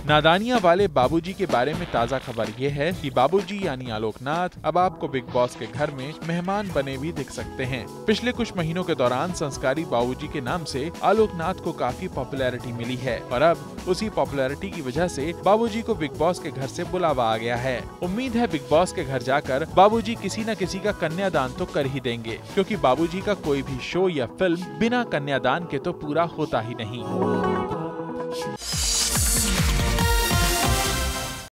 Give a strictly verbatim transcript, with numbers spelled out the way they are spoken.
नादानियां वाले बाबूजी के बारे में ताज़ा खबर ये है कि बाबूजी यानी आलोकनाथ अब आपको बिग बॉस के घर में मेहमान बने भी दिख सकते हैं। पिछले कुछ महीनों के दौरान संस्कारी बाबूजी के नाम से आलोकनाथ को काफी पॉपुलैरिटी मिली है और अब उसी पॉपुलैरिटी की वजह से बाबूजी को बिग बॉस के घर से बुलावा आ गया है। उम्मीद है बिग बॉस के घर जाकर बाबूजी किसी न किसी का कन्यादान तो कर ही देंगे, क्योंकि बाबूजी का कोई भी शो या फिल्म बिना कन्यादान के तो पूरा होता ही नहीं।